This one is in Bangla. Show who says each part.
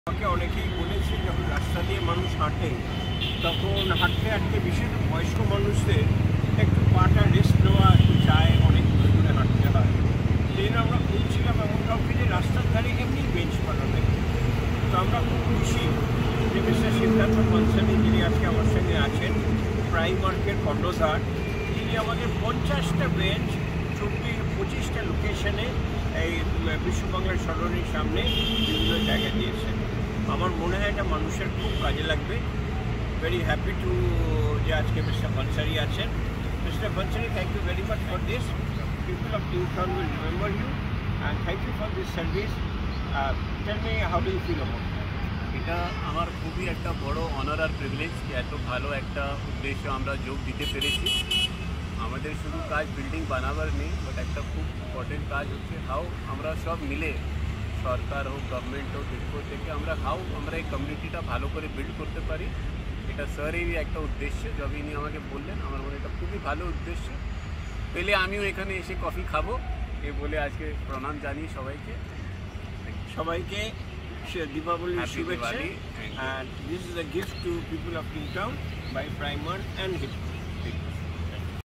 Speaker 1: আমাকে অনেকেই বলেছে যখন রাস্তা দিয়ে মানুষ হাঁটে তখন হাঁটতে হাঁটতে বিশেষ বয়স্ক মানুষদের একটু পাটা রেস্ট নেওয়া চায়, অনেক দূরে দূরে হাঁটতে হয়। সেই জন্য আমরা বলছিলাম এমন কাউকে যে রাস্তার ধারে এমনি বেঞ্চ বানানো। তো আমরা খুব খুশি যে মিস্টার সিদ্ধার্থ বনসালী যিনি আজকে আমার সঙ্গে আছেন, প্রাইমার্কের কর্ণধার, তিনি আমাদের 50টা বেঞ্চ 25টা লোকেশনে এই বিশ্ববাংলার সরণির সামনে বিভিন্ন জায়গায় দিয়েছেন। আমার মনে হয় এটা মানুষের খুব কাজে লাগবে। ভেরি হ্যাপি টু যে আজকে মিস্টার বনসালী আছেন। Mister Bansali, thank you very much for this. People of New Town will remember you and thank you for this service. Tell me how do you feel about?
Speaker 2: এটা আমার খুবই একটা বড় অনার আর প্রিভিলেজ যে এত ভালো একটা উদ্দেশ্য আমরা যোগ দিতে পেরেছি। আমাদের শুধু কাজ বিল্ডিং বানাবার নেই, বাট একটা খুব ইম্পর্টেন্ট কাজ হচ্ছে হাউ আমরা সব মিলে, সরকার হোক, গভর্নমেন্ট হোক, টিডকো থেকে আমরা এই কমিউনিটিটা ভালো করে বিল্ড করতে পারি। এটা স্যারেরই একটা উদ্দেশ্য, যবে ইনি আমাকে বললেন আমার মনে এটা খুবই ভালো উদ্দেশ্য। পেলে আমিও এখানে এসে কফি খাবো এই বলে আজকে প্রণাম জানিয়ে
Speaker 1: সবাইকে Deepavali শুভেচ্ছা। and this is a gift to people of New Town by Primark and Hip.